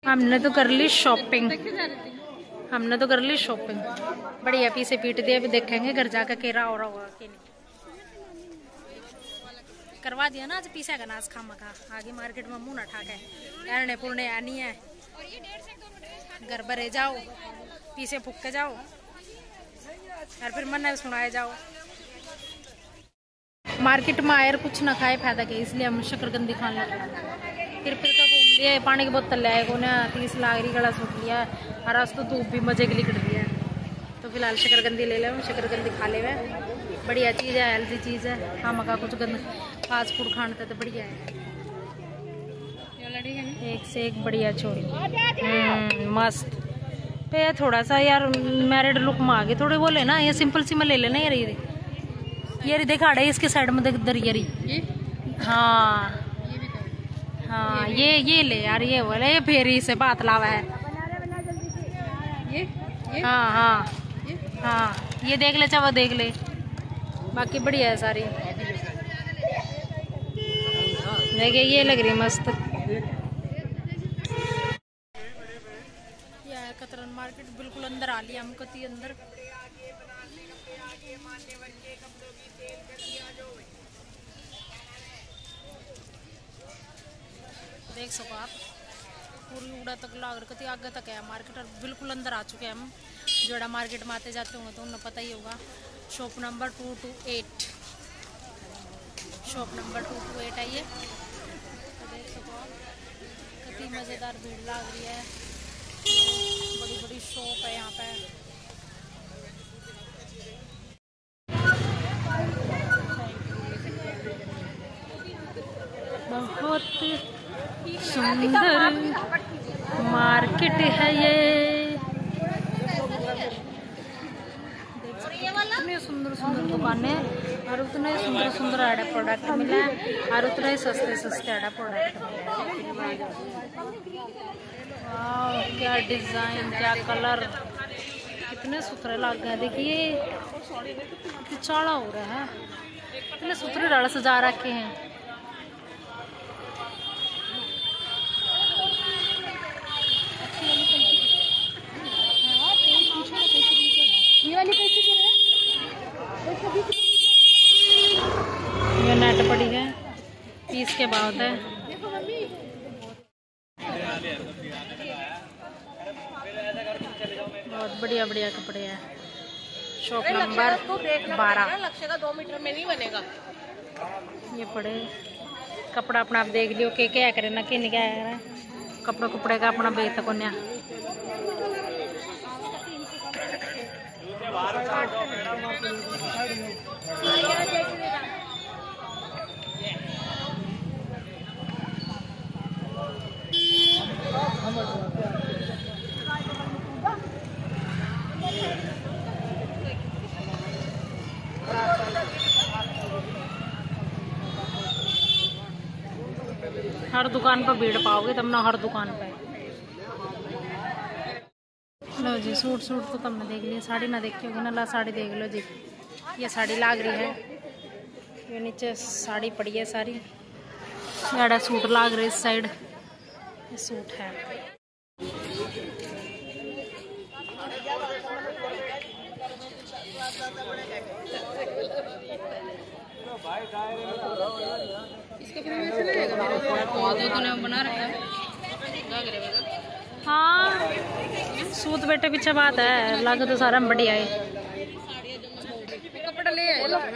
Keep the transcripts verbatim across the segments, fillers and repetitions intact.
हमने तो कर ली शॉपिंग हमने तो कर ली शॉपिंग बढ़िया पीछे पीट दिए। अभी देखेंगे घर जाकर केरा हो रहा होगा कि नहीं। करवा दिया ना आज पीछे का नाच खामा खा आगे मार्केट में मुंह न ठाके एरने पुरने आनी है। घर भरे जाओ पीछे फूक के जाओ और फिर मन सुनाए जाओ। मार्केट में आयर कुछ ना खाए फायदा के इसलिए हम शकरकंदी खाने लगे। फिर फिर का घूम लिया पानी की बोतल ले आए को ना तीस लाख रही गला सूख लिया और आज तो धूप भी मजे के लिए कट रही है। तो फिलहाल शकरकंदी ले ले शकरकंदी खा ले हुए बढ़िया चीज़ है हेल्दी चीज़ है। हम का कुछ गंद फास्ट फूड खाने तो बढ़िया है। एक से एक बढ़िया छोरी मस्त पे थोड़ा सा यार मैरिड लुक में आ गए थोड़े वो लेना ये सिंपल सी में ले लेना यार। ये ये देखा है इसके साइड में देख दरियरी हाँ हाँ ये ये ले यार ये बोले ये फेरी से बात लावा है ये, ये? हाँ हाँ ये? हाँ ये देख ले चाहे वो देख ले बाकी बढ़िया है सारी। देखिए ये लग रही है मस्त। यह है कतरन मार्केट बिल्कुल अंदर आ लिया हम कति अंदर। देख सको आप पूरी उड़ा तक लाग कति आगे तक है मार्केट और बिल्कुल अंदर आ चुके हैं हम। जोड़ा मार्केट में आते जाते होंगे तो उन्हें पता ही होगा। Shop number two two eight shop number two two eight है ये। तो देख सको आप कितनी मज़ेदार भीड़ लग रही है। बड़ी बड़ी शॉप है यहाँ पे। बहुत सुंदर मार्केट है ये। इतने सुंदर सुंदर दुकानें और उतने सुंदर सुंदर आड़ा प्रोडक्ट मिले और उतने ही सस्ते सस्ते आड़ा प्रोडक्ट मिले। वाह क्या डिजाइन क्या कलर कितने सुथरे लग गए। देखिए चौड़ा हो रहा है इतने सुथरे डाला सजा रखे हैं। ये नेट पड़ी है तीस के बाद है। बहुत बढ़िया बढ़िया कपड़े हैं। शॉप नंबर बारह लक्ष्य का दो मीटर में नहीं बनेगा। ये पड़े कपड़ा अपना आप देख लियो के क्या करे ना कि नहीं क्या करे कपड़े कपड़े का अपना बेच तक न्या। हर दुकान पर भीड़ पाओगे तब ना हर दुकान पे। लो जी सूट सूट तो तुमने देख लिया साड़ी ना देखी होगी ना ला साड़ी देख लो जी। ये साड़ी लाग रही है ये नीचे साड़ी पड़ी है सारी बड़ा सूट लाग रही है इस साइड ये सूट है। बना रखा है हाँ सूट बेटे पीछे बात है लागे तो सारा बढ़िया है। कपड़ा ले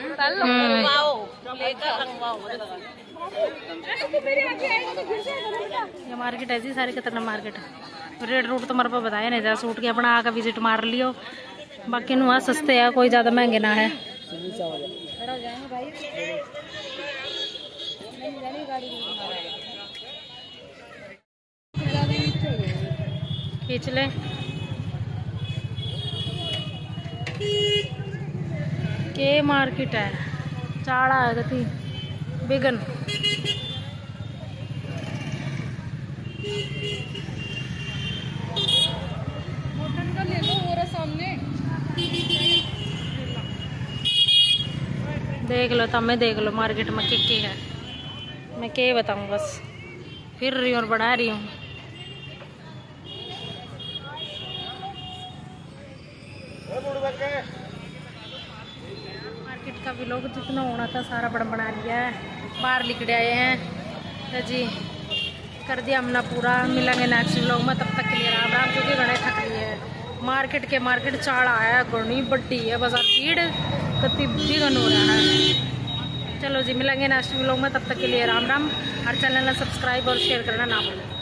ये मार्केट ऐसी सारी खतरनाक मार्केट रेट रूट तो मेरे को बताया नहीं जा सूट के अपना आकर विजिट मार लियो। बाकी नुआ सस्ते है कोई ज़्यादा महंगे ना है। खींच ले के मार्केट है चाड़ा है गति बिगन का ले लो वो सामने देख लो तमें देख लो मार्केट में के के है मैं क्या बताऊँ बस फिर रही हूँ और बढ़ा रही हूँ। का व्लॉग जितना होना था सारा बड़ा बना लिया है, बाहर निकले आए हैं तो जी कर दिया हमने पूरा। मिलेंगे नेक्स्ट व्लॉग में, तब तक के लिए राम राम, क्योंकि घने थक रही है। मार्केट के मार्केट चाड़ आया, घनी बड्डी है बाजार, भीड़ कति बिगन हो रहा है। चलो जी मिलेंगे नेक्स्ट व्लॉग में, तब तक के लिए राम राम। और चैनल सब्सक्राइब और शेयर करना ना भूलें।